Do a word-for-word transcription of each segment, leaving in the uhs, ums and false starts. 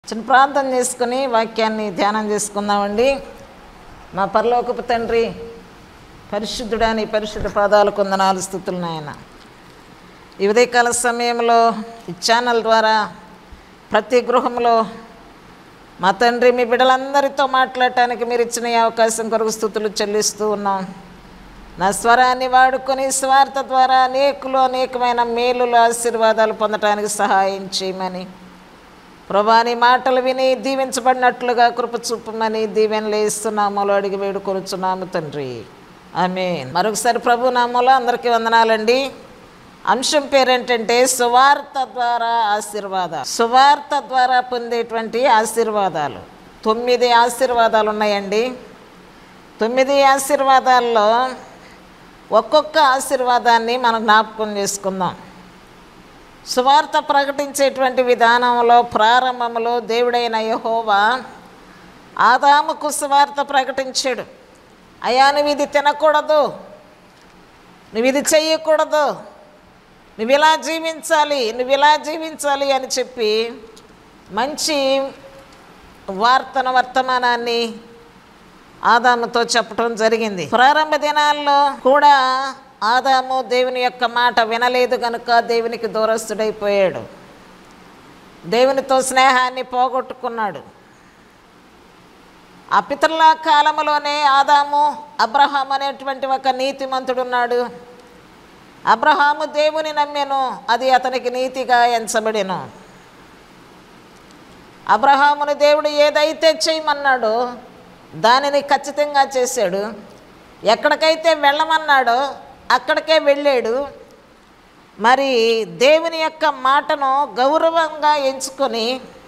చిన్న ప్రార్థన చేసుకుని వాక్యాన్ని ధ్యానం చేసుకుందామండి. మా పరలోకపు తండ్రి, పరిశుద్ధుడాని పరిశుద్ధ పాదాలకు వందనాలు, స్తుతులు నాయన. ఈ ఉదయకాల సమయంలో ఈ ఛానల్ ద్వారా ప్రతి గృహంలో మా తండ్రి మీ బిడ్డలందరితో మాట్లాడటానికి మీరు ఇచ్చిన ఈ అవకాశం కొరకు స్తుతులు చెల్లిస్తూ ఉన్నాం. నా స్వరాన్ని వాడుకొని స్వార్థ ద్వారా అనేకులు అనేకమైన మేలులు ఆశీర్వాదాలు పొందటానికి సహాయం చేయమని ప్రభా, నీ మాటలు విని దీవించబడినట్లుగా కృప చూపమని దీవెనలు ఇస్తున్నాములో అడిగి వేడుకొనుచున్నాము తండ్రి, ఆమేన్. మరొకసారి ప్రభు నామములో అందరికీ వందనాలండి. అంశం పేరేంటంటే సువార్త ద్వారా ఆశీర్వాదాలు. సువార్త ద్వారా పొందేటువంటి ఆశీర్వాదాలు. తొమ్మిది ఆశీర్వాదాలు ఉన్నాయండి. తొమ్మిది ఆశీర్వాదాల్లో ఒక్కొక్క ఆశీర్వాదాన్ని మనం జ్ఞాపకం చేసుకుందాం. సువార్త ప్రకటించేటువంటి విధానంలో ప్రారంభంలో దేవుడైన యెహోవా ఆదాముకు సువార్త ప్రకటించాడు. అయ్యా, నువ్వు ఇది తినకూడదు, నువ్వు ఇది చెయ్యకూడదు, నువ్వు ఇలా జీవించాలి, నువ్వు ఇలా జీవించాలి అని చెప్పి మంచి వార్తను వర్తమానాన్ని ఆదాముతో చెప్పడం జరిగింది. ప్రారంభ దినాల్లో కూడా ఆదాము దేవుని యొక్క మాట వినలేదు కనుక దేవునికి దూరస్తుడైపోయాడు. దేవునితో స్నేహాన్ని పోగొట్టుకున్నాడు. ఆ పితరుల కాలంలోనే ఆదాము అబ్రహాం అనేటువంటి ఒక నీతిమంతుడున్నాడు. అబ్రహాము దేవుని నమ్మెను, అది అతనికి నీతిగా ఎంచబడెను. అబ్రహామును దేవుడు ఏదైతే చేయమన్నాడో దానిని ఖచ్చితంగా చేశాడు. ఎక్కడికైతే వెళ్ళమన్నాడో అక్కడికే వెళ్ళాడు. మరి దేవుని యొక్క మాటను గౌరవంగా ఎంచుకొని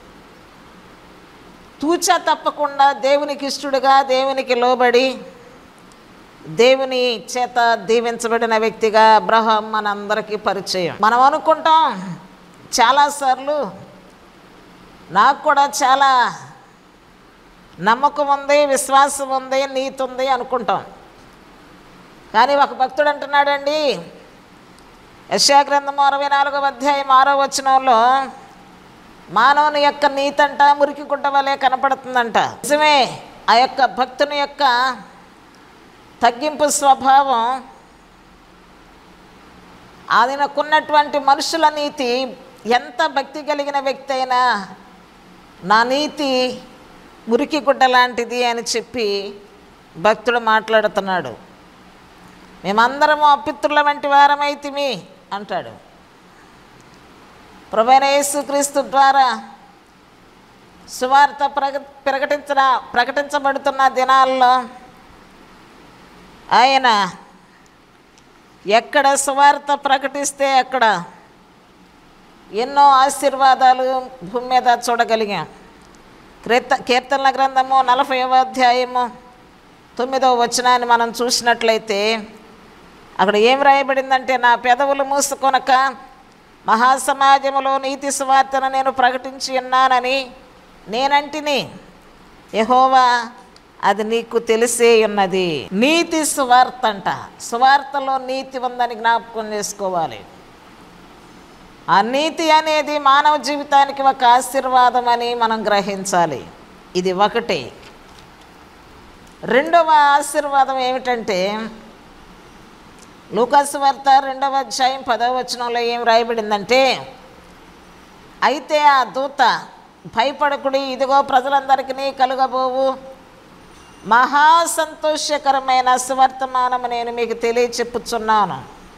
తూచా తప్పకుండా దేవునికి ఇష్టడుగా, దేవునికి లోబడి దేవుని చేత దీవించబడిన వ్యక్తిగా అబ్రహాం మనందరికీ పరిచయం. మనం అనుకుంటాం చాలాసార్లు, నాకు కూడా చాలా నమ్మకం ఉంది, విశ్వాసం ఉంది, నీతి ఉంది అనుకుంటాం. కానీ ఒక భక్తుడు అంటున్నాడండి, యెషయా గ్రంథము అరవై నాలుగవ అధ్యాయం ఆరో వచనంలో మానవుని యొక్క నీతి అంట మురికి గుడ్డ వలె కనపడుతుందంట. నిజమే. ఆ యొక్క భక్తుని యొక్క తగ్గింపు స్వభావం, ఆయనకున్నటువంటి మనుషుల నీతి, ఎంత భక్తి కలిగిన వ్యక్తి అయినా నా నీతి మురికి గుడ్డ లాంటిది అని చెప్పి భక్తుడు మాట్లాడుతున్నాడు. మేమందరము అపిత్రుల వంటి వారమైతిమి అంటాడు. ప్రభువైన యేసుక్రీస్తు ద్వారా సువార్త ప్రక ప్రకటించిన ప్రకటించబడుతున్న దినాల్లో ఆయన ఎక్కడ సువార్త ప్రకటిస్తే అక్కడ ఎన్నో ఆశీర్వాదాలు భూమి మీద చూడగలిగాం. కీర్త కీర్తనల గ్రంథము నలభైవ అధ్యాయము తొమ్మిదవ వచనాన్ని మనం చూసినట్లయితే అక్కడ ఏం రాయబడిందంటే, నా పెదవులు మూసుకొనక మహాసమాజములో నీతి సువార్తను నేను ప్రకటించి ఉన్నానని నేనంటిని, యెహోవా అది నీకు తెలిసే ఉన్నది. నీతి సువార్త అంట. సువార్తలో నీతి ఉందని జ్ఞాపకం చేసుకోవాలి. ఆ నీతి అనేది మానవ జీవితానికి ఒక ఆశీర్వాదం అని మనం గ్రహించాలి. ఇది ఒకటి. రెండవ ఆశీర్వాదం ఏమిటంటే, లూకాసు వార్త రెండవ అధ్యాయం పదవ వచనంలో ఏం రాయబడిందంటే, అయితే ఆ దూత భయపడకుడి, ఇదిగో ప్రజలందరికీ కలుగబోవు మహా సంతోషకరమైన సువర్తమానము నేను మీకు తెలియచెప్పుచున్నాను.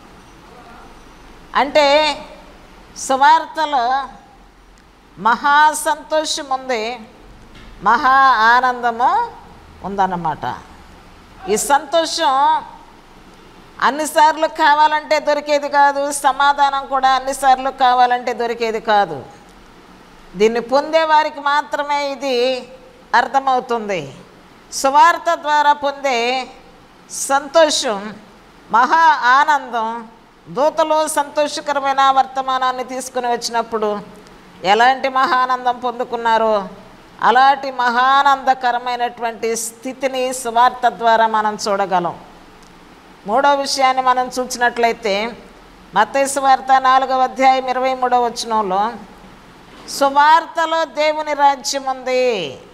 అంటే సువార్తలో మహా సంతోషం ఉంది, మహా ఆనందము ఉందన్నమాట. ఈ సంతోషం అన్నిసార్లు కావాలంటే దొరికేది కాదు, సమాధానం కూడా అన్నిసార్లు కావాలంటే దొరికేది కాదు. దీన్ని పొందే వారికి మాత్రమే ఇది అర్థమవుతుంది. సువార్త ద్వారా పొందే సంతోషం, మహా ఆనందం, దూతలు సంతోషకరమైన వర్తమానాన్ని తీసుకుని వచ్చినప్పుడు ఎలాంటి మహానందం పొందుకున్నారో అలాంటి మహానందకరమైనటువంటి స్థితిని సువార్త ద్వారా మనం చూడగలం. మూడో విషయాన్ని మనం చూసినట్లయితే మత్తయి సువార్త నాలుగవ అధ్యాయం ఇరవై మూడవ వచనంలో సువార్తలో దేవుని రాజ్యం ఉంది.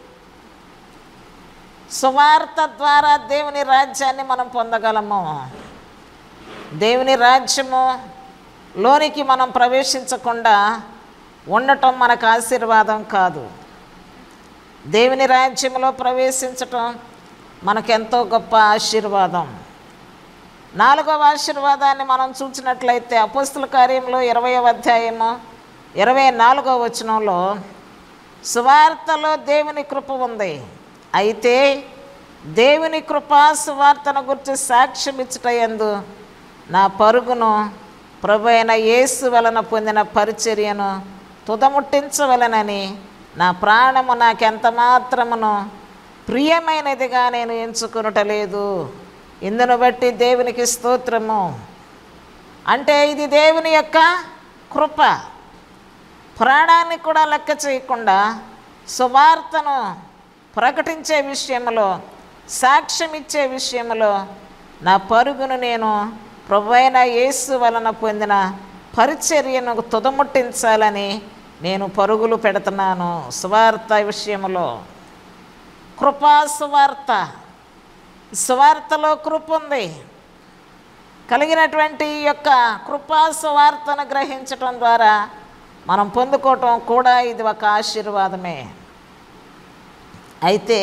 సువార్త ద్వారా దేవుని రాజ్యాన్ని మనం పొందగలము. దేవుని రాజ్యము లోనికి మనం ప్రవేశించకుండా ఉండటం మనకు ఆశీర్వాదం కాదు. దేవుని రాజ్యంలో ప్రవేశించటం మనకెంతో గొప్ప ఆశీర్వాదం. నాలుగవ ఆశీర్వాదాన్ని మనం చూసినట్లయితే అపోస్తుల కార్యంలో ఇరవయవ అధ్యాయము ఇరవై నాలుగవ వచనంలో సువార్తలో దేవుని కృప ఉంది. అయితే దేవుని కృపా సువార్తను గురించి సాక్ష్యం ఇచ్చుటయందు నా పరుగును ప్రభు అయిన యేసు వలన పొందిన పరిచర్యను తుదముట్టించవలనని నా ప్రాణము నాకెంత మాత్రమును ప్రియమైనదిగా నేను ఎంచుకొనుటలేదు. ఇందును బట్టి దేవునికి స్తోత్రము. అంటే ఇది దేవుని యొక్క కృప. ప్రాణాన్ని కూడా లెక్క చేయకుండా సువార్తను ప్రకటించే విషయంలో, సాక్ష్యం ఇచ్చే విషయంలో నా పరుగును నేను ప్రభువైన యేసు వలన పొందిన పరిచర్యను తుదముట్టించాలని నేను పరుగులు పెడుతున్నాను. సువార్త విషయంలో కృపా సువార్త, సువార్తలో కృప ఉంది. కలిగినటువంటి యొక్క కృపా సువార్తను గ్రహించటం ద్వారా మనం పొందుకోవటం కూడా ఇది ఒక ఆశీర్వాదమే. అయితే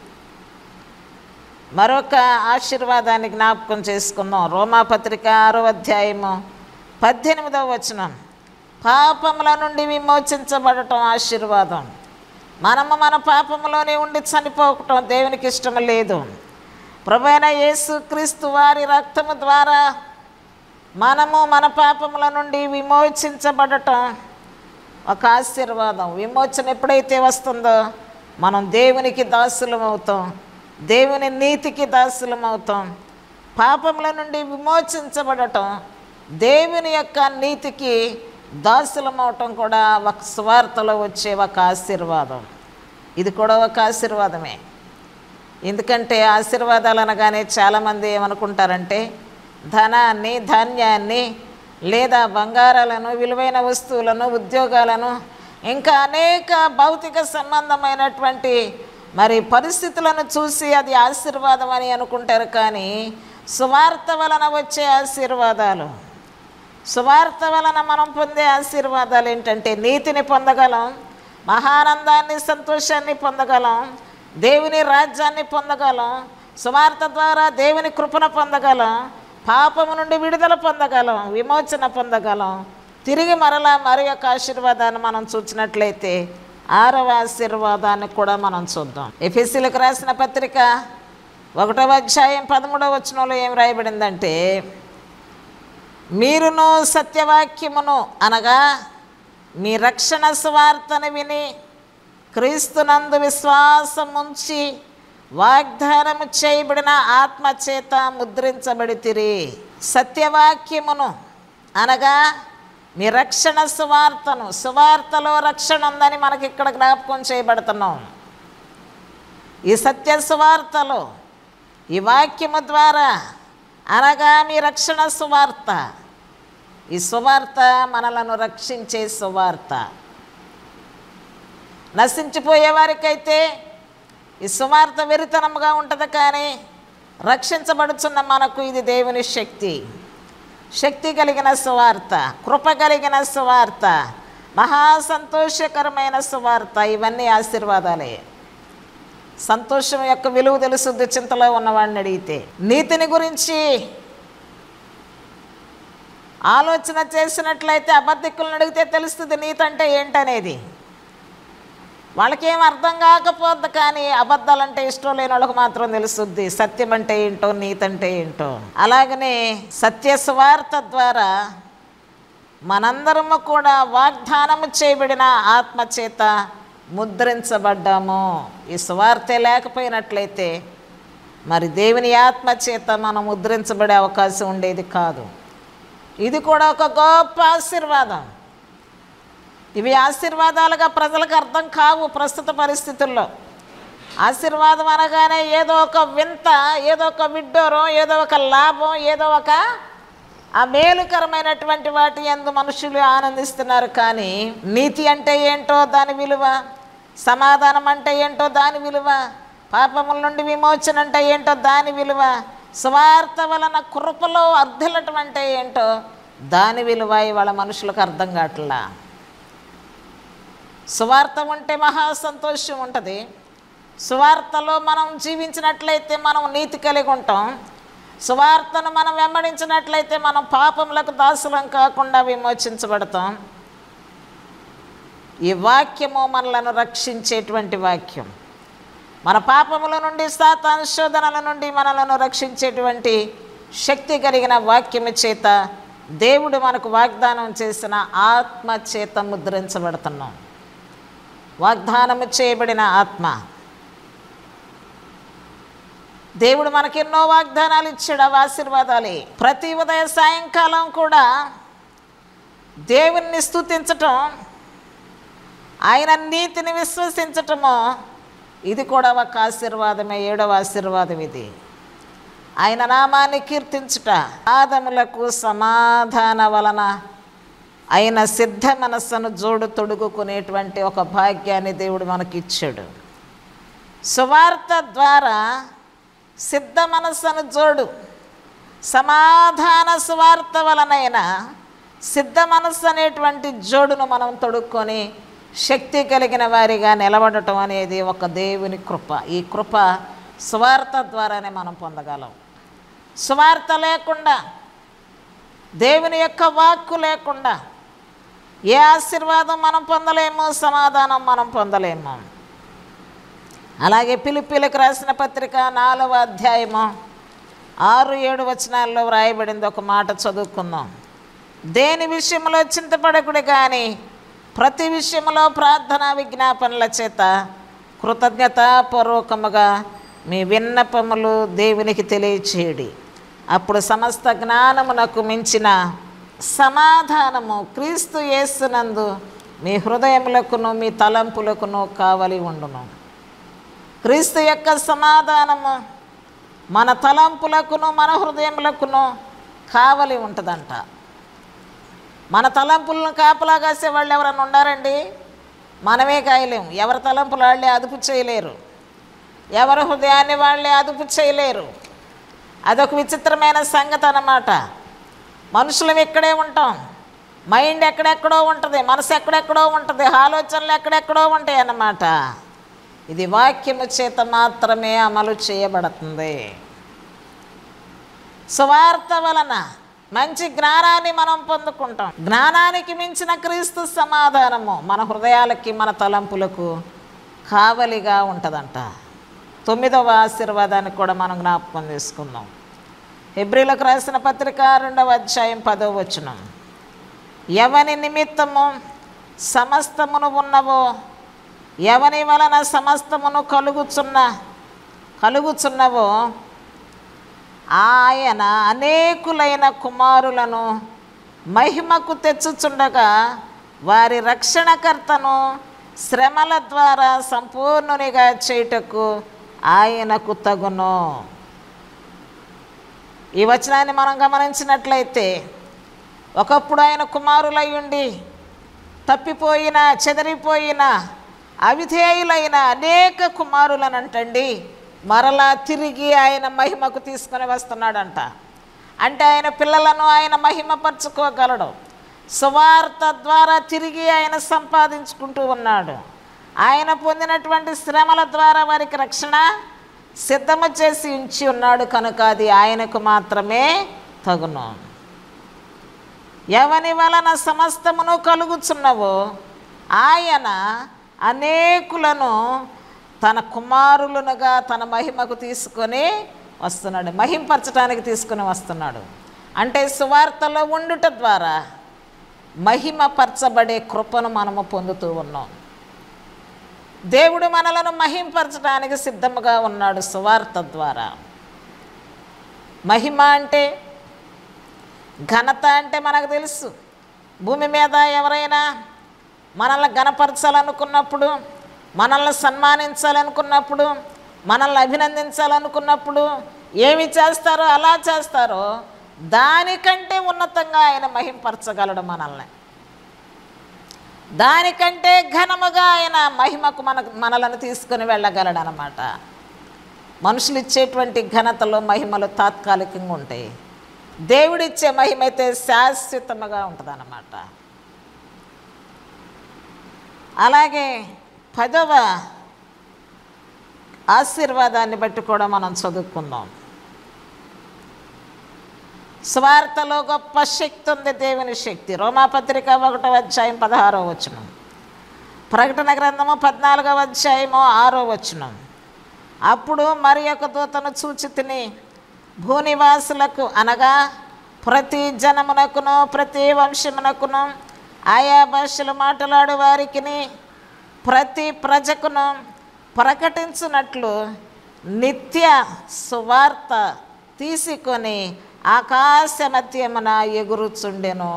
మరొక ఆశీర్వాదాన్ని జ్ఞాపకం చేసుకుందాం. రోమాపత్రిక ఆరో అధ్యాయము పద్దెనిమిదవ వచనం, పాపముల నుండి విమోచించబడటం ఆశీర్వాదం. మనము మన పాపములోనే ఉండి చనిపోవటం దేవునికి ఇష్టం లేదు. ప్రభువైన యేసుక్రీస్తు వారి రక్తము ద్వారా మనము మన పాపముల నుండి విమోచించబడటం ఒక ఆశీర్వాదం. విమోచన ఎప్పుడైతే వస్తుందో మనం దేవునికి దాసులం అవుతాం, దేవుని నీతికి దాసులం అవుతాం. పాపముల నుండి విమోచించబడటం, దేవుని యొక్క నీతికి దాసులం అవటం కూడా ఒక సువార్తలో వచ్చే ఒక ఆశీర్వాదం. ఇది కూడా ఒక ఆశీర్వాదమే. ఎందుకంటే ఆశీర్వాదాలు అనగానే చాలామంది ఏమనుకుంటారంటే ధనాన్ని, ధాన్యాన్ని, లేదా బంగారాలను, విలువైన వస్తువులను, ఉద్యోగాలను, ఇంకా అనేక భౌతిక సంబంధమైనటువంటి మరి పరిస్థితులను చూసి అది ఆశీర్వాదం అని అనుకుంటారు. కానీ సువార్త వలన వచ్చే ఆశీర్వాదాలు, సువార్త వలన మనం పొందే ఆశీర్వాదాలు ఏంటంటే నీతిని పొందగలం, మహానందాన్ని, సంతోషాన్ని పొందగలం, దేవుని రాజ్యాన్ని పొందగలం, సువార్త ద్వారా దేవుని కృపను పొందగలం, పాపము నుండి విడుదల పొందగలం, విమోచన పొందగలం. తిరిగి మరలా మరి యొక్క ఆశీర్వాదాన్ని మనం చూసినట్లయితే ఆరవ ఆశీర్వాదాన్ని కూడా మనం చూద్దాం. ఎఫెసీయులకు రాసిన పత్రిక ఒకటవ అధ్యాయం పదమూడవ వచనంలో ఏం రాయబడిందంటే, మీరును సత్యవాక్యమును అనగా మీ రక్షణ సువార్తను విని క్రీస్తునందు విశ్వాసముంచి వాగ్దానము చేయబడిన ఆత్మచేత ముద్రించబడితిరి. సత్యవాక్యమును అనగా మీ రక్షణ సువార్తను, సువార్తలో రక్షణ ఉందని మనకి ఇక్కడ జ్ఞాపకం చేయబడుతున్నాం. ఈ సత్య సువార్తలో, ఈ వాక్యము ద్వారా అనగా మీ రక్షణ సువార్త, ఈ సువార్త మనలను రక్షించే సువార్త. నశించిపోయే వారికైతే ఈ సువార్త వెరితనముగా ఉంటుంది, కానీ రక్షించబడుచున్న మనకు ఇది దేవుని శక్తి, శక్తి కలిగిన సువార్త, కృప కలిగిన సువార్త, మహా సంతోషకరమైన సువార్త. ఇవన్నీ ఆశీర్వాదాలే. సంతోషం యొక్క విలువ తెలుసుద్ది చింతలో ఉన్నవాడిని అడిగితే. నీతిని గురించి ఆలోచన చేసినట్లయితే అబద్ధికులను అడిగితే తెలుస్తుంది నీతి అంటే ఏంటనేది. వాళ్ళకేం అర్థం కాకపోద్ది, కానీ అబద్ధాలంటే ఇష్టం లేని వాళ్ళకు మాత్రం తెలుస్తుంది సత్యం అంటే ఏంటో, నీతి అంటే ఏంటో. అలాగనే సత్య సువార్త ద్వారా మనందరము కూడా వాగ్దానము చేయబడిన ఆత్మచేత ముద్రించబడ్డాము. ఈ సువార్తే లేకపోయినట్లయితే మరి దేవుని ఆత్మచేత మనం ముద్రించబడే అవకాశం ఉండేది కాదు. ఇది కూడా ఒక గొప్ప ఆశీర్వాదం. ఇవి ఆశీర్వాదాలుగా ప్రజలకు అర్థం కావు ప్రస్తుత పరిస్థితుల్లో. ఆశీర్వాదం అనగానే ఏదో ఒక వింత, ఏదో ఒక విడ్డూరం, ఏదో ఒక లాభం, ఏదో ఒక ఆ మేలుకరమైనటువంటి వాటి యందు మనుషులు ఆనందిస్తున్నారు. కానీ నీతి అంటే ఏంటో దాని విలువ, సమాధానం అంటే ఏంటో దాని విలువ, పాపముల నుండి విమోచన అంటే ఏంటో దాని విలువ, స్వార్థ వలన కృపలో అర్థలటం అంటే ఏంటో దాని విలువ ఇవాళ మనుషులకు అర్థం కావట్లా. సువార్త ఉంటే మహా సంతోషం ఉంటుంది. సువార్తలో మనం జీవించినట్లయితే మనం నీతి కలిగి ఉంటాం. సువార్తను మనం వెంబడించినట్లయితే మనం పాపములకు దాసులం కాకుండా విమోచించబడతాం. ఈ వాక్యము మనలను రక్షించేటువంటి వాక్యం. మన పాపముల నుండి సాతాను శోధనల నుండి మనలను రక్షించేటువంటి శక్తి కలిగిన వాక్యము చేత దేవుడు మనకు వాగ్దానం చేసిన ఆత్మ చేత ముద్రించబడుతున్నాం. వాగ్దానము చేయబడిన ఆత్మ. దేవుడు మనకెన్నో వాగ్దానాలు ఇచ్చాడు. అవి ఆశీర్వాదాలే. ప్రతి ఉదయ సాయంకాలం కూడా దేవుణ్ణి స్తుతించటం, ఆయన నీతిని విశ్వసించటము, ఇది కూడా ఒక ఆశీర్వాదమే. ఏడవ ఆశీర్వాదం ఇది. ఆయన నామాన్ని కీర్తించుట, ఆదములకు సమాధాన వలన ఆయన సిద్ధ మనస్సును జోడు తొడుగుకునేటువంటి ఒక భాగ్యాన్ని దేవుడు మనకిచ్చాడు. సువార్త ద్వారా సిద్ధ మనస్సును జోడు, సమాధాన సువార్త వలనైనా సిద్ధ మనస్సు అనేటువంటి జోడును మనం తొడుక్కొని శక్తి కలిగిన వారిగా నిలబడటం అనేది ఒక దేవుని కృప. ఈ కృప సువార్త ద్వారానే మనం పొందగలం. సువార్త లేకుండా, దేవుని యొక్క వాక్కు లేకుండా ఏ ఆశీర్వాదం మనం పొందలేము, సమాధానం మనం పొందలేము. అలాగే ఫిలిప్పీలకు రాసిన పత్రిక నాలుగవ అధ్యాయము ఆరు ఏడు వచనాల్లో వ్రాయబడింది ఒక మాట చదువుకుందాం. దేని విషయంలో చింతపడకుడి కానీ ప్రతి విషయంలో ప్రార్థన విజ్ఞాపనల చేత కృతజ్ఞతాపూర్వకముగా మీ విన్నపములు దేవునికి తెలియచేయడి. అప్పుడు సమస్త జ్ఞానమునకు మించిన సమాధానము క్రీస్తు యేసునందు మీ హృదయములకును మీ తలంపులకును కావలి ఉండును. క్రీస్తు యొక్క సమాధానము మన తలంపులకును మన హృదయములకును కావలి ఉంటుందంట. మన తలంపులను కాపలా కాసే వాళ్ళు ఎవరన్నా ఉండారండి? మనమే కాయలేము. ఎవరి తలంపులు వాళ్ళే అదుపు చేయలేరు, ఎవరి హృదయాన్ని వాళ్ళే అదుపు చేయలేరు. అదొక విచిత్రమైన సంగతి అన్నమాట. మనుషులం ఇక్కడే ఉంటాం, మైండ్ ఎక్కడెక్కడో ఉంటుంది, మనసు ఎక్కడెక్కడో ఉంటుంది, ఆలోచనలు ఎక్కడెక్కడో ఉంటాయి అన్నమాట. ఇది వాక్యము చేత మాత్రమే అమలు చేయబడుతుంది. సువార్త వలన మంచి జ్ఞానాన్ని మనం పొందుకుంటాం. జ్ఞానానికి మించిన క్రీస్తు సమాధానము మన హృదయాలకి మన తలంపులకు కావలిగా ఉంటుందంట. తొమ్మిదవ ఆశీర్వాదాన్ని కూడా మనం జ్ఞాపకం చేసుకుందాం. హెబ్రీలకు రాసిన పత్రిక రెండవ అధ్యాయం పదవ వచనం. ఎవని నిమిత్తము సమస్తమును ఉన్నవో, ఎవని వలన సమస్తమును కలుగుచున్న కలుగుచున్నవో ఆయన అనేకులైన కుమారులను మహిమకు తెచ్చుచుండగా వారి రక్షణకర్తను శ్రమల ద్వారా సంపూర్ణునిగా చేయుటకు ఆయనకు తగును. ఈ వచనాన్ని మనం గమనించినట్లయితే ఒకప్పుడు ఆయన కుమారులై ఉండి తప్పిపోయిన, చెదరిపోయిన, అవిధేయులైన అనేక కుమారులనంటండి మరలా తిరిగి ఆయన మహిమకు తీసుకొని వస్తున్నాడంట. అంటే ఆయన పిల్లలను ఆయన మహిమపరచుకోగలడు. సువార్త ద్వారా తిరిగి ఆయన సంపాదించుకుంటూ ఉన్నాడు. ఆయన పొందినటువంటి శ్రమల ద్వారా వారికి రక్షణ సిద్ధము చేసి ఉంచి ఉన్నాడు కనుక అది ఆయనకు మాత్రమే తగును. ఎవని వలన సమస్తమును కలుగుచున్నవో ఆయన అనేకులను తన కుమారులనుగా తన మహిమకు తీసుకొని వస్తున్నాడు, మహింపరచడానికి తీసుకొని వస్తున్నాడు. అంటే సువార్తలో ఉండుట ద్వారా మహిమపరచబడే కృపను మనము పొందుతూ ఉన్నాం. దేవుడు మనలను మహింపరచడానికి సిద్ధముగా ఉన్నాడు సువార్త ద్వారా. మహిమ అంటే, ఘనత అంటే మనకు తెలుసు. భూమి మీద ఎవరైనా మనల్ని ఘనపరచాలనుకున్నప్పుడు, మనల్ని సన్మానించాలనుకున్నప్పుడు, మనల్ని అభినందించాలనుకున్నప్పుడు ఏమి చేస్తారో అలా చేస్తారో దానికంటే ఉన్నతంగా ఆయన మహింపరచగలడు మనల్ని. దానికంటే ఘనముగా ఆయన మహిమకు మన మనలను తీసుకుని వెళ్ళగలడు అన్నమాట. మనుషులు ఇచ్చేటువంటి ఘనతలు మహిమలు తాత్కాలికంగా ఉంటాయి. దేవుడిచ్చే మహిమ అయితే శాశ్వతముగా ఉంటుంది అన్నమాట. అలాగే పదవ ఆశీర్వాదాన్ని బట్టి కూడా మనం చదువుకుందాం. స్వార్థలో గొప్ప శక్తి ఉంది, దేవుని శక్తి. రోమాపత్రిక ఒకటో అధ్యాయం పదహారో వచనం, ప్రకటన గ్రంథము పద్నాలుగవ అధ్యాయము ఆరో వచనం. అప్పుడు మరి ఒక దూతను చూచి తిని భూనివాసులకు అనగా ప్రతి జనమునకును ప్రతి వంశమునకును ఆయా భాషలు మాట్లాడు వారికి ప్రతి ప్రజకును ప్రకటించున్నట్లు నిత్య సువార్త తీసుకొని ఆకాశ మధ్యమున ఎగురుచుండెను.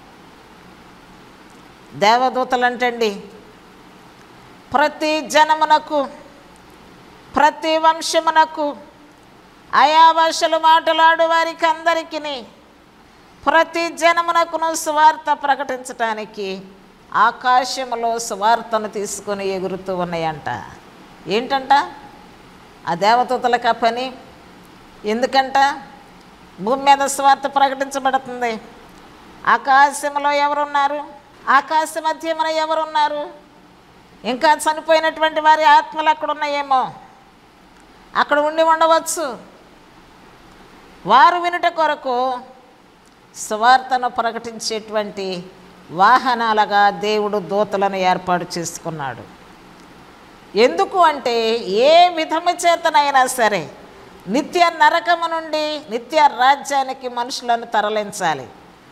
దేవదూతలు అంటండి ప్రతి జనమునకు ప్రతి వంశమునకు ఆయా భాషలు మాట్లాడు వారికి అందరికీ ప్రతి జనమునకును సువార్త ప్రకటించటానికి ఆకాశములో సువార్తను తీసుకొని ఎగురుతూ ఉన్నాయంట. ఏంటంట ఆ దేవదూతలకు ఆ పని? ఎందుకంట భూమి మీద సువార్త ప్రకటించబడుతుంది. ఆకాశంలో ఎవరున్నారు? ఆకాశ మధ్యమున ఎవరున్నారు? ఇంకా చనిపోయినటువంటి వారి ఆత్మలు అక్కడ ఉన్నాయేమో, అక్కడ ఉండి ఉండవచ్చు. వారు వినుట కొరకు సువార్తను ప్రకటించేటువంటి వాహనాలుగా దేవుడు దూతలను ఏర్పాటు చేసుకున్నాడు. ఎందుకు అంటే ఏ విధము చేతనైనా సరే నిత్య నరకము నుండి నిత్య రాజ్యానికి మనుషులను తరలించాలి.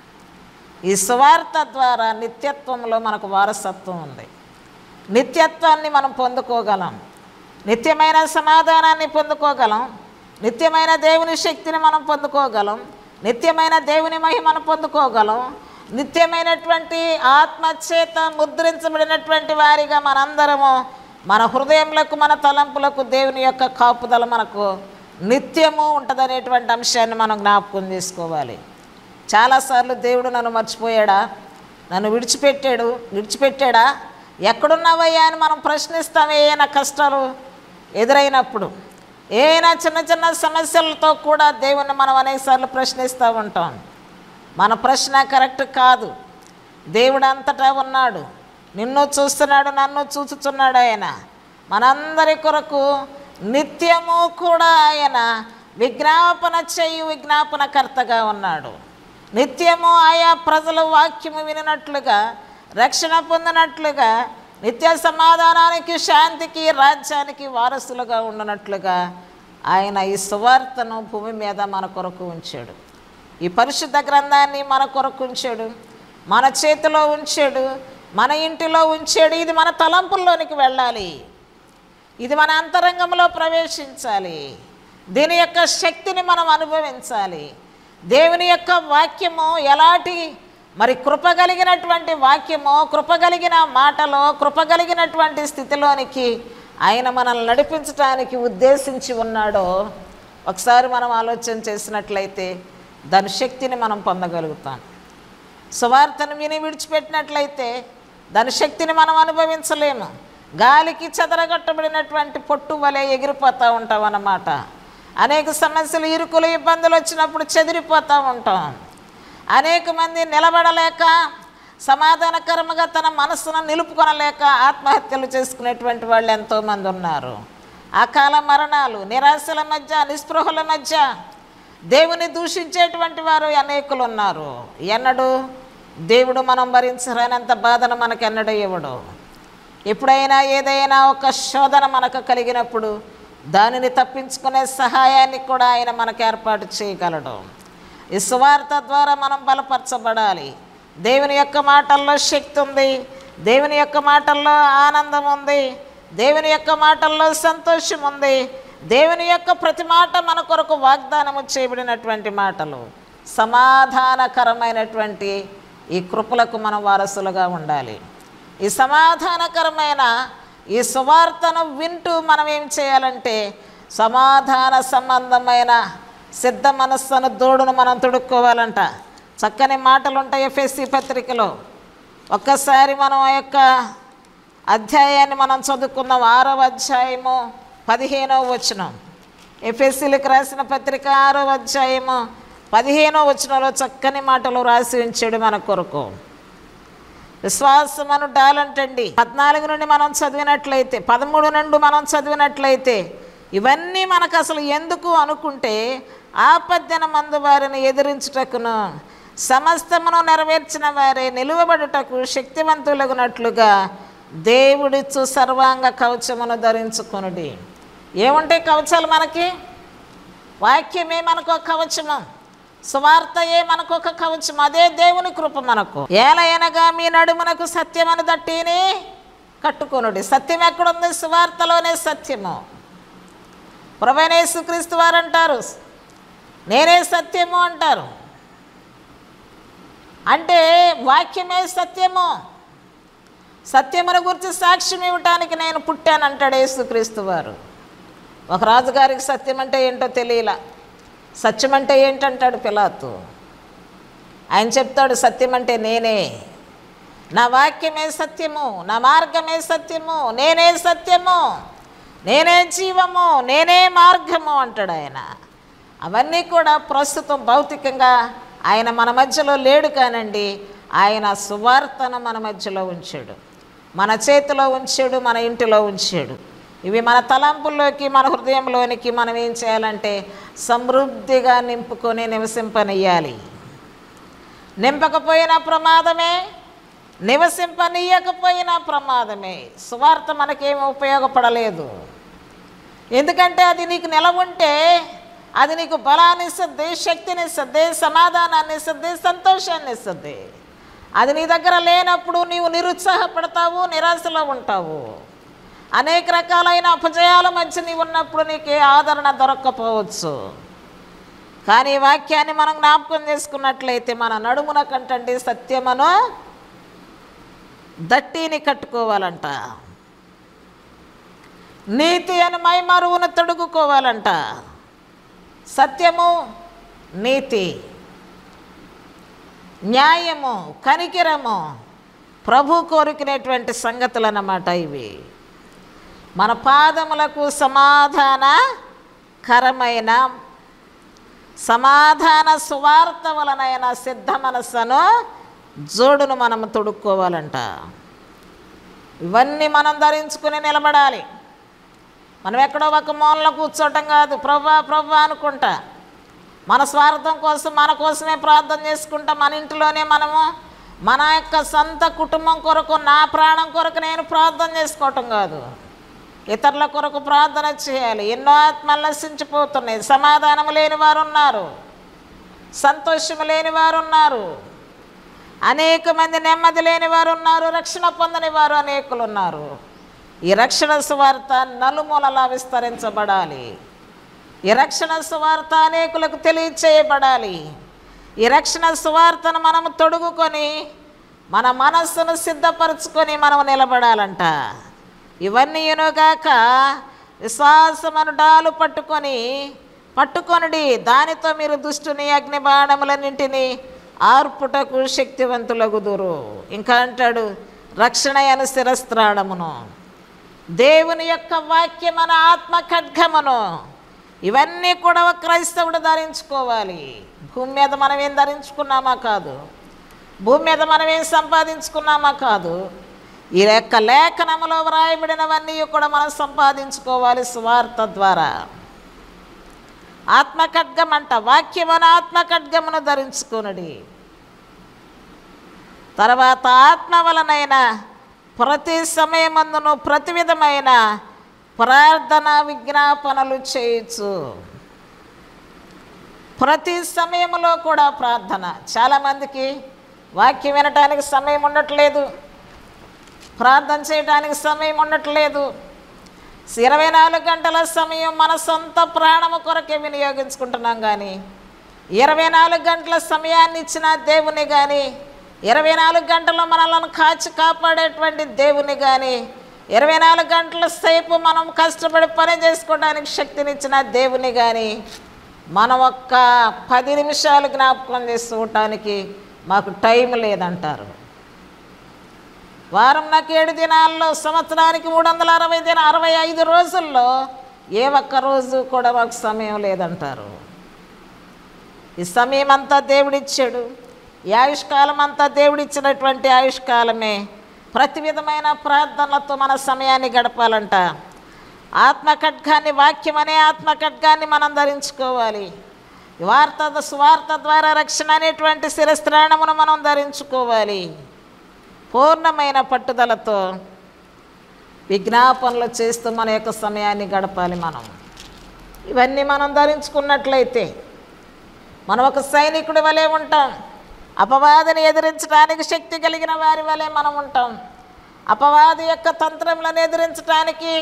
ఈ సువార్త ద్వారా నిత్యత్వంలో మనకు వారసత్వం ఉంది. నిత్యత్వాన్ని మనం పొందుకోగలం, నిత్యమైన సమాధానాన్ని పొందుకోగలం, నిత్యమైన దేవుని శక్తిని మనం పొందుకోగలం, నిత్యమైన దేవుని మహిమను పొందుకోగలం, నిత్యమైనటువంటి ఆత్మచేత ముద్రించబడినటువంటి వారిగా మనందరము మన హృదయములకు మన తలంపులకు దేవుని యొక్క కాపుదల మనకు నిత్యము ఉంటుందనేటువంటి అంశాన్ని మనం జ్ఞాపకం చేసుకోవాలి. చాలాసార్లు దేవుడు నన్ను మర్చిపోయాడా, నన్ను విడిచిపెట్టాడు విడిచిపెట్టాడా ఎక్కడున్నావయ్యా అని మనం ప్రశ్నిస్తాం. ఏమైనా కష్టాలు ఎదురైనప్పుడు, ఏమైనా చిన్న చిన్న సమస్యలతో కూడా దేవుణ్ణి మనం అనేకసార్లు ప్రశ్నిస్తూ ఉంటాం. మన ప్రశ్న కరెక్ట్ కాదు. దేవుడు అంతటా ఉన్నాడు, నిన్ను చూస్తున్నాడు, నన్ను చూచుచున్నాడు. ఆయన మనందరి కొరకు నిత్యము కూడా ఆయన విజ్ఞాపన చేయు విజ్ఞాపనకర్తగా ఉన్నాడు. నిత్యము ఆయా ప్రజలు వాక్యము వినినట్లుగా రక్షణ పొందినట్లుగా నిత్య సమాధానానికి శాంతికి రాజ్యానికి వారసులుగా ఉండనట్లుగా ఆయన ఈ సువార్తను భూమి మీద మన కొరకు ఉంచాడు. ఈ పరిశుద్ధ గ్రంథాన్ని మన కొరకు ఉంచాడు, మన చేతిలో ఉంచాడు, మన ఇంటిలో ఉంచాడు. ఇది మన తలంపుల్లోనికి వెళ్ళాలి, ఇది మన అంతరంగంలో ప్రవేశించాలి. దీని యొక్క శక్తిని మనం అనుభవించాలి. దేవుని యొక్క వాక్యము ఎలాంటి మరి కృపగలిగినటువంటి వాక్యమో, కృపగలిగిన మాటలో, కృపగలిగినటువంటి స్థితిలోనికి ఆయన మనల్ని నడిపించడానికి ఉద్దేశించి ఉన్నాడో ఒకసారి మనం ఆలోచన చేసినట్లయితే దాని శక్తిని మనం పొందగలుగుతాం. సువార్తను విని విడిచిపెట్టినట్లయితే దాని శక్తిని మనం అనుభవించలేము. గాలికి చెదరగొట్టబడినటువంటి పొట్టు వలె ఎగిరిపోతూ ఉంటాం అన్నమాట. అనేక సమస్యలు, ఇరుకులు, ఇబ్బందులు వచ్చినప్పుడు చెదిరిపోతూ ఉంటాం. అనేక మంది నిలబడలేక, సమాధానకరంగా తన మనసును నిలుపుకొనలేక ఆత్మహత్యలు చేసుకునేటువంటి వాళ్ళు ఎంతోమంది ఉన్నారు. అకాల మరణాలు, నిరాశల మధ్య, నిస్పృహల మధ్య దేవుని దూషించేటువంటి వారు అనేకులు ఉన్నారు. ఎన్నడూ దేవుడు మనం భరించరానంత బాధను మనకు ఎన్నడూ ఇవ్వడు. ఎప్పుడైనా ఏదైనా ఒక శోధన మనకు కలిగినప్పుడు దానిని తప్పించుకునే సహాయాన్ని కూడా ఆయన మనకు ఏర్పాటు చేయగలడు. ఈ సువార్త ద్వారా మనం బలపరచబడాలి. దేవుని యొక్క మాటల్లో శక్తి ఉంది, దేవుని యొక్క మాటల్లో ఆనందం ఉంది, దేవుని యొక్క మాటల్లో సంతోషం ఉంది. దేవుని యొక్క ప్రతి మాట మన కొరకు వాగ్దానము చేయబడినటువంటి మాటలు. సమాధానకరమైనటువంటి ఈ కృపలకు మనం వారసులుగా ఉండాలి. ఈ సమాధానకరమైన ఈ సువార్తను వింటూ మనం ఏం చేయాలంటే సమాధాన సంబంధమైన సిద్ధ మనస్సును దోడును మనం తొడుక్కోవాలంట. చక్కని మాటలు ఉంటాయి ఎఫెసీ పత్రికలో. ఒక్కసారి మనం ఆ యొక్క అధ్యాయాన్ని మనం చదువుకుందాం. ఆరవ అధ్యాయము పదిహేనవ వచనం. ఎఫెసీలకు రాసిన పత్రిక ఆరవ అధ్యాయము పదిహేనవ వచనంలో చక్కని మాటలు రాసి ఉంచాడు మన కొరకు. విశ్వాసమను డాలంటండి. పద్నాలుగు నుండి మనం చదివినట్లయితే, పదమూడు నుండి మనం చదివినట్లయితే, ఇవన్నీ మనకు అసలు ఎందుకు అనుకుంటే, ఆపద్దన మందు వారిని ఎదిరించుటకును సమస్తమును నెరవేర్చిన వారే నిలువబడుటకు శక్తివంతులగునట్లుగా దేవుడిచ్చు సర్వాంగ కవచమును ధరించుకొనుడి. ఏముంటాయి కవచాలు మనకి? వాక్యమే మనకు ఒక కవచము, సువార్తయే మనకు ఒక కవచం. అదే దేవుని కృప మనకు. ఏలయనగా మీ నడుమునకు సత్యమను దట్టిని కట్టుకొనుడి. సత్యం ఎక్కడుంది? సువార్తలోనే సత్యము. ప్రభువైన యేసుక్రీస్తు వారు అంటారు, నేనే సత్యము అంటారు. అంటే వాక్యమే సత్యము. సత్యమును గురించి సాక్ష్యం ఇవ్వటానికి నేను పుట్టానంటాడు యేసుక్రీస్తు వారు. ఒక రాజుగారికి సత్యం అంటే ఏంటో తెలియలా. సత్యం అంటే ఏంటంటాడు పిలాతు. ఆయన చెప్తాడు, సత్యం అంటే నేనే, నా వాక్యమే సత్యము, నా మార్గమే సత్యము, నేనే సత్యము, నేనే జీవము, నేనే మార్గము అంటాడు ఆయన. అవన్నీ కూడా ప్రస్తుతం భౌతికంగా ఆయన మన మధ్యలో లేడు కానండి, ఆయన సువార్తను మన మధ్యలో ఉంచాడు, మన చేతిలో ఉంచాడు, మన ఇంటిలో ఉంచాడు. ఇవి మన తలంపుల్లోకి, మన హృదయంలోనికి మనం ఏం చేయాలంటే సమృద్ధిగా నింపుకొని నివసింపనియ్యాలి. నింపకపోయినా ప్రమాదమే, నివసింపనీయకపోయినా ప్రమాదమే. సువార్త మనకేమి ఉపయోగపడలేదు. ఎందుకంటే అది నీకు నిలవుంటే అది నీకు బలాన్ని ఇస్తుంది, శక్తిని ఇస్తుంది, సమాధానాన్ని ఇస్తుంది, సంతోషాన్ని ఇస్తుంది. అది నీ దగ్గర లేనప్పుడు నీవు నిరుత్సాహపడతావు, నిరాశలో ఉంటావు. అనేక రకాలైన అపజయాల మధ్య నీవు ఉన్నప్పుడు నీకే ఆదరణ దొరక్కపోవచ్చు. కానీ వాక్యాన్ని మనం జ్ఞాపకం చేసుకున్నట్లయితే మన నడుమున కంటండి సత్యమును దట్టిని కట్టుకోవాలంట. నీతి అని మైమరువును తొడుగుకోవాలంట. సత్యము, నీతి, న్యాయము, కనికిరము ప్రభు కోరుకునేటువంటి సంగతులు అన్నమాట ఇవి. మన పాదములకు సమాధానకరమైన సమాధాన సువార్త వలనైన సిద్ధ మనస్సును జోడును మనం తొడుక్కోవాలంట. ఇవన్నీ మనం ధరించుకుని నిలబడాలి. మనం ఎక్కడో ఒక మూలలో కూర్చోవటం కాదు, ప్రభువా ప్రభువా అనుకుంటా మన స్వార్థం కోసం మన కోసమే ప్రార్థన చేసుకుంటా, మన ఇంటిలోనే మనము మన యొక్క సొంత కుటుంబం కొరకు, నా ప్రాణం కొరకు నేను ప్రార్థన చేసుకోవటం కాదు, ఇతరుల కొరకు ప్రార్థన చేయాలి. ఎన్నో ఆత్మలు నశించిపోతున్నాయి. సమాధానం లేని వారు ఉన్నారు, సంతోషము లేని వారు ఉన్నారు, అనేక మంది నెమ్మది లేని వారు ఉన్నారు, రక్షణ పొందని వారు అనేకులు ఉన్నారు. ఈ రక్షణ సువార్త నలుమూలలా విస్తరించబడాలి. ఈ రక్షణ సువార్త అనేకులకు తెలియచేయబడాలి. ఈ రక్షణ సువార్తను మనము తొడుగుకొని మన మనస్సును సిద్ధపరచుకొని మనం నిలబడాలంట. ఇవన్నీ యూనుగాక విశ్వాసమను డాలు పట్టుకొని పట్టుకొనుడి, దానితో మీరు దుష్టుని అగ్ని బాణములన్నింటినీ ఆర్పుటకు శక్తివంతులగుదురు. ఇంకా అంటాడు, రక్షణ అను శిరస్త్రాణమును, దేవుని యొక్క వాక్యం మన ఆత్మ ఖడ్గమును, ఇవన్నీ కూడా ఒక క్రైస్తవుడు ధరించుకోవాలి. భూమి మీద మనం ఏం ధరించుకున్నామా కాదు, భూమి మీద మనం ఏం సంపాదించుకున్నామా కాదు, ఈ యొక్క లేఖనములో వ్రాయబడినవన్నీ కూడా మనం సంపాదించుకోవాలి సువార్త ద్వారా. ఆత్మఖడ్గం అంట, వాక్యమున ఆత్మఖడ్గమును ధరించుకొనుడి. తర్వాత ఆత్మ వలనైన ప్రతి సమయమందును ప్రతి విధమైన ప్రార్థన విజ్ఞాపనలు చేయొచ్చు. ప్రతి సమయంలో కూడా ప్రార్థన. చాలామందికి వాక్యం వినటానికి సమయం ఉండట్లేదు, ప్రార్థన చేయడానికి సమయం ఉండట్లేదు. ఇరవై నాలుగు గంటల సమయం మన సొంత ప్రాణము కొరకే వినియోగించుకుంటున్నాం. కానీ ఇరవై నాలుగు గంటల సమయాన్ని ఇచ్చిన దేవుని కానీ, ఇరవై నాలుగు గంటలు మనలను కాచి కాపాడేటువంటి దేవుని కానీ, ఇరవై నాలుగు గంటల సేపు మనం కష్టపడి పని చేసుకోవడానికి శక్తినిచ్చిన దేవుని కానీ మనం ఒక్క పది నిమిషాలు జ్ఞాపకం చేసుకోవటానికి మాకు టైం లేదంటారు. వారం నాకు ఏడు దినాల్లో, సంవత్సరానికి మూడు వందల అరవై దిన అరవై ఐదు రోజుల్లో ఏ ఒక్క రోజు కూడా మాకు సమయం లేదంటారు. ఈ సమయం అంతా దేవుడిచ్చాడు. ఈ ఆయుష్కాలం అంతా దేవుడిచ్చినటువంటి ఆయుష్కాలమే. ప్రతి విధమైన ప్రార్థనలతో మన సమయాన్ని గడపాలంట. ఆత్మఖడ్గాన్ని, వాక్యం అనే ఆత్మఖడ్గాన్ని మనం ధరించుకోవాలి. వార్త స్వార్థ ద్వారా రక్షణ అనేటువంటి శిరస్త్రాణమును మనం ధరించుకోవాలి. పూర్ణమైన పట్టుదలతో విజ్ఞాపనలు చేస్తూ మన యొక్క సమయాన్ని గడపాలి. మనం ఇవన్నీ మనం ధరించుకున్నట్లయితే మనం ఒక సైనికుడి వలె ఉంటాం. అపవాదిని ఎదిరించడానికి శక్తి కలిగిన వారి వలె మనం ఉంటాం. అపవాది యొక్క తంత్రములను ఎదిరించడానికి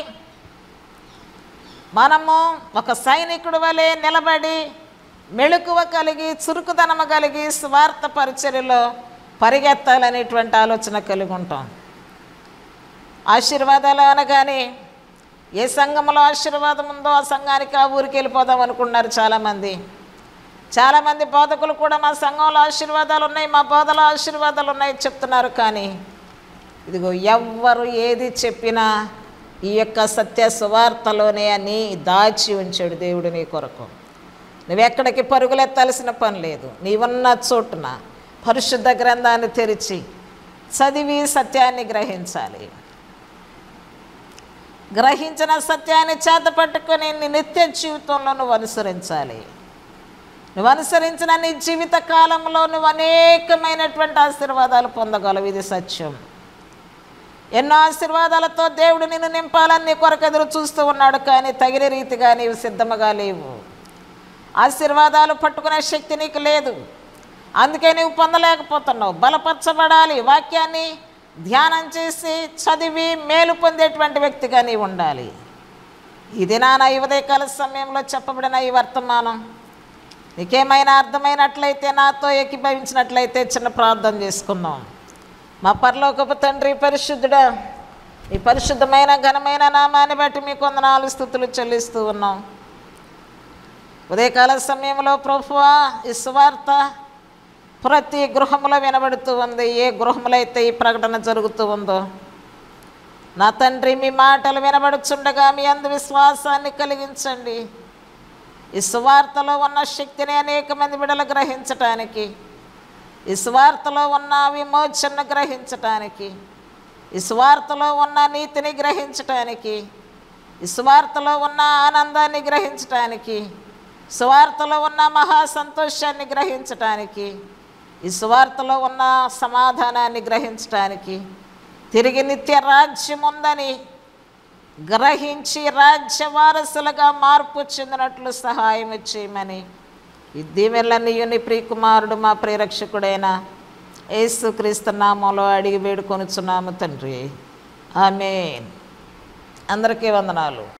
మనము ఒక సైనికుడి వలె నిలబడి మెళుకువ కలిగి, చురుకుదనము కలిగి స్వార్థ పరిచర్యలో పరిగెత్తాలనేటువంటి ఆలోచన కలిగి ఉంటాం. ఆశీర్వాదాలు అనగానే ఏ సంఘంలో ఆశీర్వాదం ఉందో ఆ సంఘానికి, ఆ ఊరికి వెళ్ళిపోదాం అనుకున్నారు చాలామంది. చాలామంది బోధకులు కూడా మా సంఘంలో ఆశీర్వాదాలు ఉన్నాయి, మా బోధలో ఆశీర్వాదాలు ఉన్నాయి చెప్తున్నారు. కానీ ఇదిగో ఎవ్వరు ఏది చెప్పినా ఈ యొక్క సత్య సువార్తలోనే అని దాచి ఉంచాడు దేవుడు నీ కొరకు. నువ్వెక్కడికి పరుగులెత్తాల్సిన పని లేదు. నీవున్న చోటున పరిశుద్ధ గ్రంథాన్ని తెరిచి చదివి సత్యాన్ని గ్రహించాలి. గ్రహించిన సత్యాన్ని చేత పట్టుకొని నీ నిత్య జీవితంలో నువ్వు అనుసరించాలి. నువ్వు అనుసరించిన నీ జీవిత కాలంలో నువ్వు అనేకమైనటువంటి ఆశీర్వాదాలు పొందగలవు. ఇది సత్యం. ఎన్నో ఆశీర్వాదాలతో దేవుడు నిన్ను నింపాలని నీ కొరకు ఎదురు చూస్తూ ఉన్నాడు. కానీ తగిన రీతిగా నీవు సిద్ధముగా లేవు. ఆశీర్వాదాలు పట్టుకునే శక్తి నీకు లేదు. అందుకే నీవు పొందలేకపోతున్నావు. బలపరచబడాలి. వాక్యాన్ని ధ్యానం చేసి చదివి మేలు పొందేటువంటి వ్యక్తిగా నీవు ఉండాలి. ఈ దినాన ఈ ఉదయకాల సమయంలో చెప్పబడిన ఈ వర్తమానం నీకేమైనా అర్థమైనట్లయితే, నాతో ఏకీభవించినట్లయితే చిన్న ప్రార్థన చేసుకుందాం. మా పరలోకపు తండ్రి, పరిశుద్ధుడా, ఈ పరిశుద్ధమైన ఘనమైన నామాన్ని బట్టి మీకు వందనాలు స్తుతులు చెల్లిస్తూ ఉన్నాం. ఉదయకాల సమయంలో ప్రభువా, ఈ సువార్త ప్రతి గృహంలో వినబడుతూ ఉంది. ఏ గృహంలో అయితే ఈ ప్రకటన జరుగుతూ ఉందో నా తండ్రి, మీ మాటలు వినబడుచుండగా మీ అందు విశ్వాసాన్ని కలిగించండి. ఈ సువార్తలో ఉన్న శక్తిని అనేక మంది బిడ్డలు గ్రహించటానికి, ఈ సువార్తలో ఉన్న విమోచనను గ్రహించటానికి, ఈ సువార్తలో ఉన్న నీతిని గ్రహించటానికి, ఈ సువార్తలో ఉన్న ఆనందాన్ని గ్రహించటానికి, సువార్తలో ఉన్న మహా సంతోషాన్ని గ్రహించటానికి, ఈ సువార్తలో ఉన్న సమాధానాన్ని గ్రహించటానికి, తిరిగి నిత్య రాజ్యం ఉందని గ్రహించి రాజ్య వారసులుగా మార్పు చెందినట్లు సహాయం చేయమని ఈ దీవెనలన్నీ నీ ప్రియకుమారుడు మా ప్రియరక్షకుడైన యేసుక్రీస్తు నామములో అడిగి వేడుకొనుచున్నాము తండ్రి. ఆమేన్. అందరికీ వందనాలు.